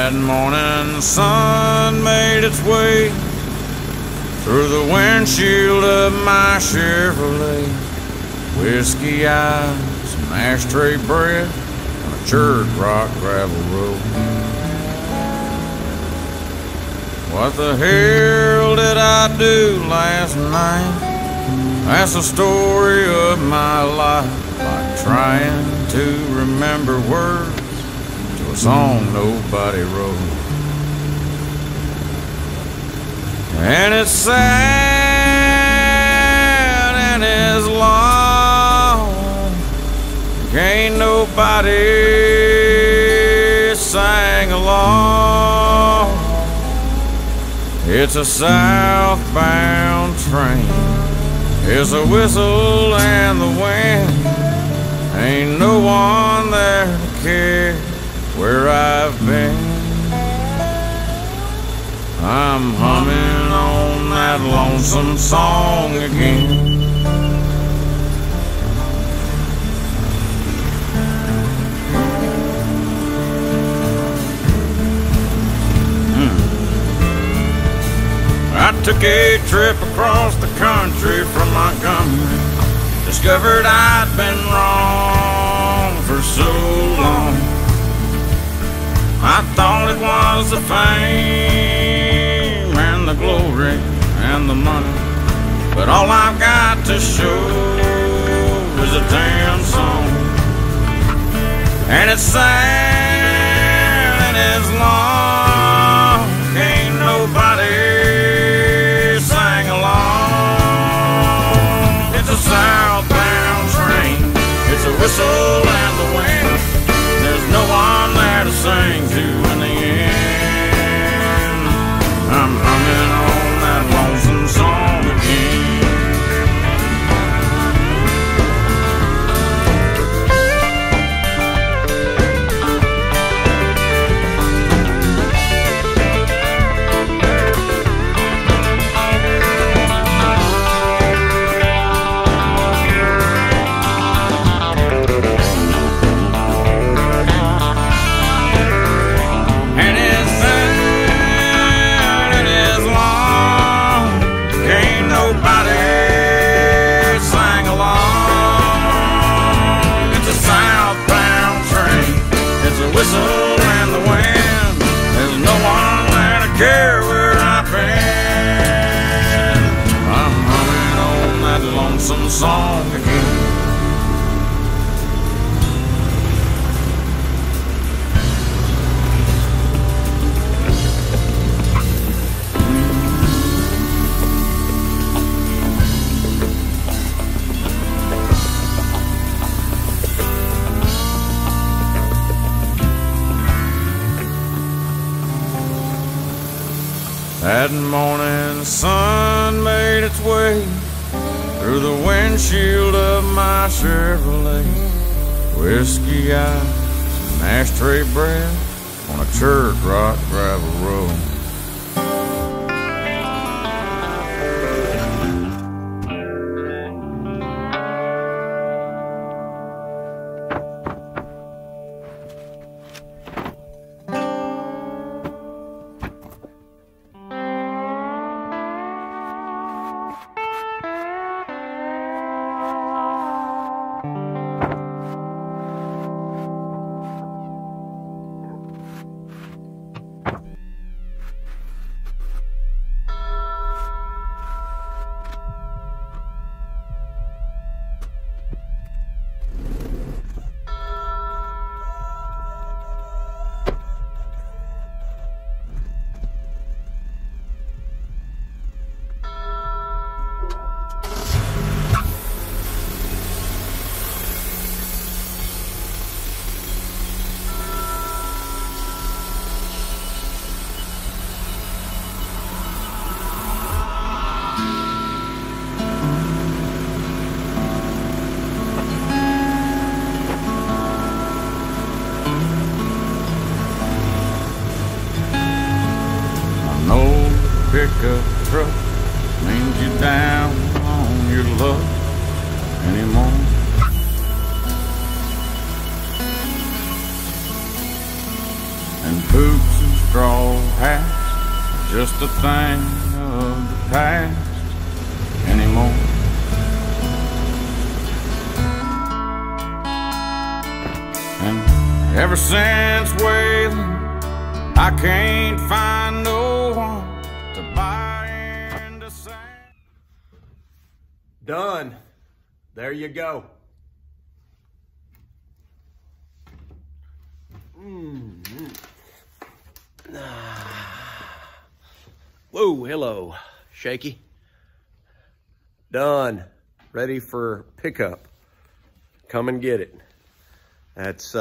That morning the sun made its way through the windshield of my Chevrolet. Whiskey eyes, some ashtray breath on a church rock gravel road. What the hell did I do last night? That's the story of my life, like trying to remember words to a song nobody wrote. And it's sad and it's long, ain't nobody sang along. It's a southbound train, it's a whistle and the wind. Ain't no one there to care where I've been. I'm humming on that lonesome song again. I took a trip across the country from Montgomery. Discovered I'd been wrong for so long. I thought it was the fame and the glory and the money, but all I've got to show is a damn song. And it's sad and it's long, ain't nobody sang along. It's a southbound train, it's a whistle and the wind. There's no one there to sing to in the end. I'm humming on that lonesome song again. Whistle and the wind, there's no one there to care where I've been. I'm humming on that lonesome song again. That morning the sun made its way through the windshield of my Chevrolet. Whiskey eyes, some ashtray breath on a church rock gravel road. Pickup truck means you down on your luck anymore. And poops and just a thing of the past anymore. And ever since Waylon, I can't find no one to buy into sand. Done. There you go. Whoa, hello, Shaky. Done. Ready for pickup. Come and get it. That's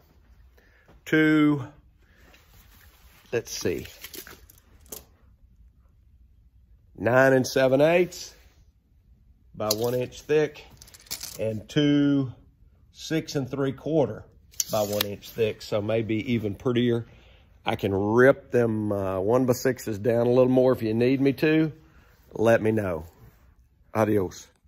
2, let's see, 9 7/8 by 1 inch thick, and 2 6 3/4 by 1 inch thick, so maybe even prettier. I can rip them 1x6s down a little more if you need me to. Let me know. Adios.